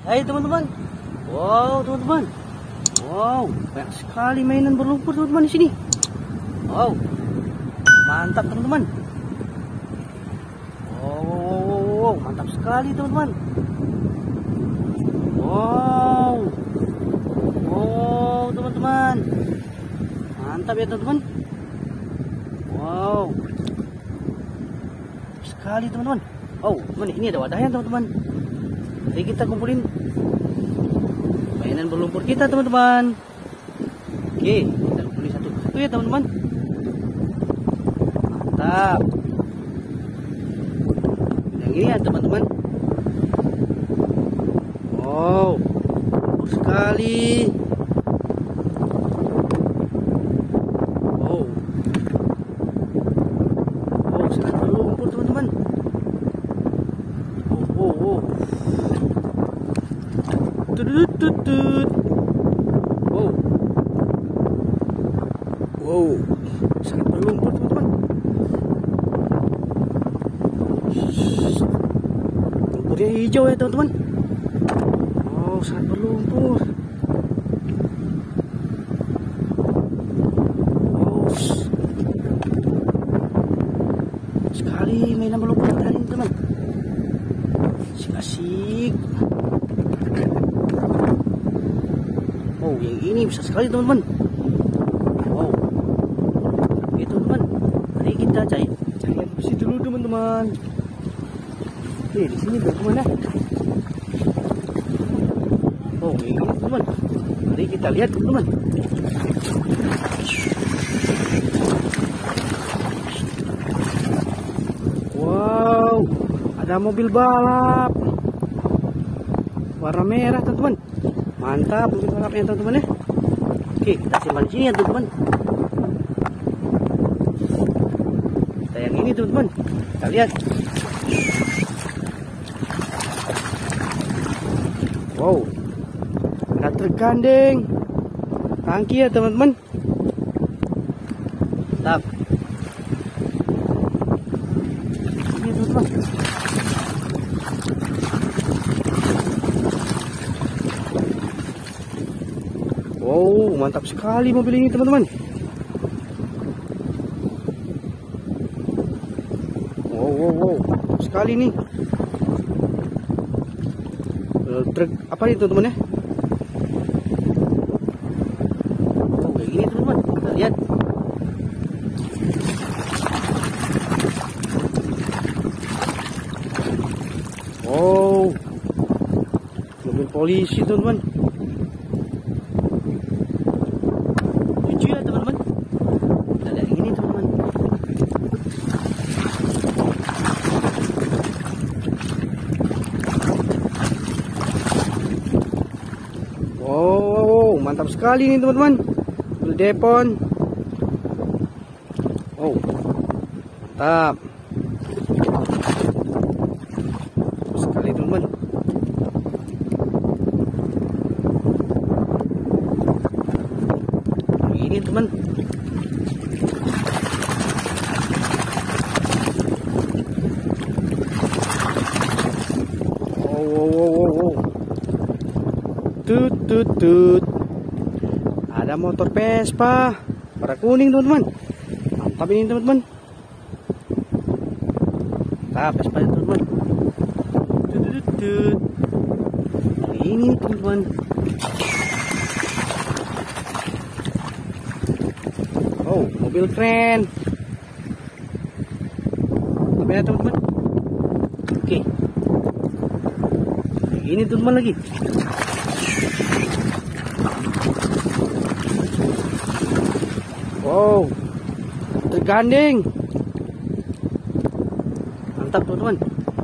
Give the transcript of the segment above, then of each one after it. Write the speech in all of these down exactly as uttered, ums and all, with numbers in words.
Hai teman-teman. Wow teman-teman. Wow, banyak sekali mainan berlumpur teman-teman di sini. Wow, mantap teman-teman. Wow, wow, wow, wow, mantap sekali teman-teman. Wow, wow teman-teman, mantap ya teman-teman. Wow, sekali teman-teman. Oh, teman, ini ada wadahnya teman-teman. Jadi kita kumpulin mainan berlumpur kita teman-teman. Oke, kita kumpulin satu-satu ya teman-teman. Mantap. Yang ini ya teman-teman. Wow, berlumpur sekali. Wow, wow, sangat berlumpur teman-teman. Wow, wow, wow. Tutut tutut. Wow. Wow. Sangat berlumpur teman-teman. Lumpurnya hijau ya teman-teman. Wow, sangat berlumpur. Wow. Sekali mainan berlumpur hari ini teman. Asik-asik. Oh, yang ini besar sekali teman-teman. Wow. Oke teman-teman, mari kita cari cari yang bersih dulu teman-teman. Oke, di sini teman-teman ya. Oh, yang ini teman-teman. Mari kita lihat teman-teman. Wow, ada mobil balap warna merah teman-teman. Mantap mobil balapnya teman-teman ya. Oke, kita simpan di sini ya teman-teman. Kita yang ini teman-teman. Kita lihat. Wow, ada tergandeng tangki ya teman-teman. Mantap. Ini teman-teman. Wow, mantap sekali mobil ini teman-teman. Wow, wow, wow, mantap sekali nih. Truk apa itu teman-teman ya? Oh, kayak gini teman-teman. Kita lihat. Wow, mobil polisi teman-teman. Wow, mantap sekali nih teman-teman. Mobil Depon. Oh, mantap. Mantap sekali teman-teman. Ini teman. Wow, wow, wow, wow, wow. Tut tut tut. Ada motor Vespa warna kuning teman-teman. Mantap ini teman-teman. Mantap Vespa teman-teman. Tut tut tut. Ini teman-teman. Oh, mobil keren. Mantap ya teman-teman. Oke. Ini teman-teman lagi. Wow, tergandeng. Mantap teman-teman.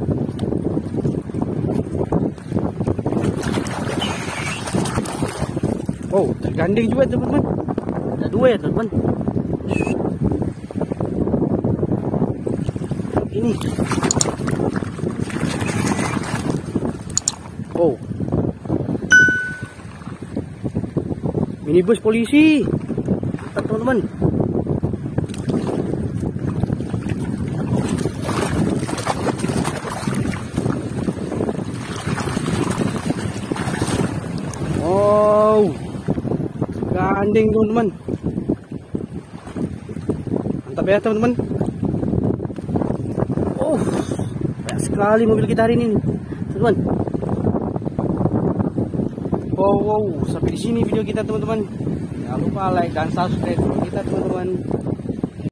Oh, tergandeng juga teman-teman. Ada dua ya teman-teman. Ini. Oh, minibus polisi. Mantap teman-teman. Tanding teman-teman. Mantap ya teman-teman. Oh, banyak sekali mobil kita hari ini teman-teman. Wow, wow, sampai di sini video kita teman-teman. Jangan lupa like dan subscribe kita teman-teman.